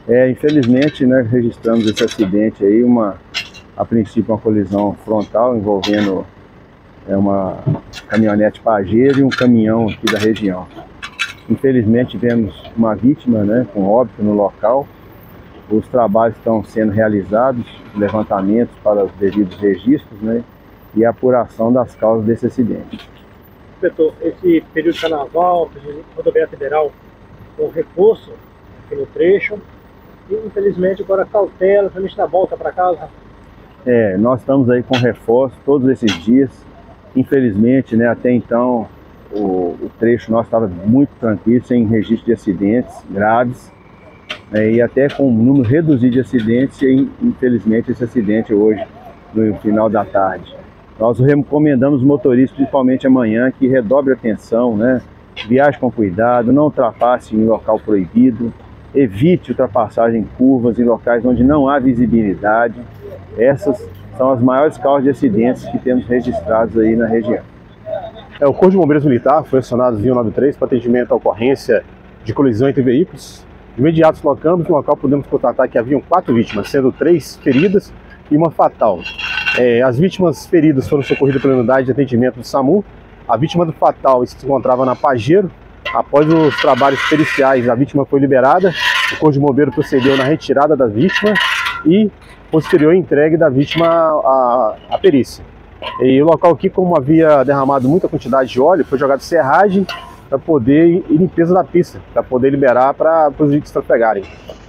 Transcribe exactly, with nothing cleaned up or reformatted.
É, infelizmente, né, registramos esse acidente aí, uma, a princípio uma colisão frontal envolvendo é, uma caminhonete Pajero e um caminhão aqui da região. Infelizmente tivemos uma vítima, né, com óbito no local. Os trabalhos estão sendo realizados, levantamentos para os devidos registros, né, e a apuração das causas desse acidente. Inspetor, esse período de carnaval, rodovia federal, com reforço aqui no trecho, e infelizmente agora cautela, a gente dá volta para casa. É, nós estamos aí com reforço todos esses dias. Infelizmente, né, até então o, o trecho nosso estava muito tranquilo, sem registro de acidentes graves, né, e até com um número reduzido de acidentes, e infelizmente esse acidente hoje, no final da tarde. Nós recomendamos os motoristas, principalmente amanhã, que redobre a atenção, né, viaje com cuidado, não ultrapasse em local proibido, evite ultrapassagem em curvas em locais onde não há visibilidade. Essas são as maiores causas de acidentes que temos registrados aí na região. É, o Corpo de Bombeiros Militar foi acionado via cento e noventa e três para atendimento à ocorrência de colisão entre veículos. De imediato deslocamos, no local podemos constatar que haviam quatro vítimas, sendo três feridas e uma fatal. É, as vítimas feridas foram socorridas pela unidade de atendimento do SAMU. A vítima do fatal se encontrava na Pajero. Após os trabalhos periciais, a vítima foi liberada. O Corpo de Bombeiros procedeu na retirada da vítima e posterior entregue da vítima à, à perícia. E o local aqui, como havia derramado muita quantidade de óleo, foi jogado serragem para poder e limpeza da pista, para poder liberar para os veículos trafegarem.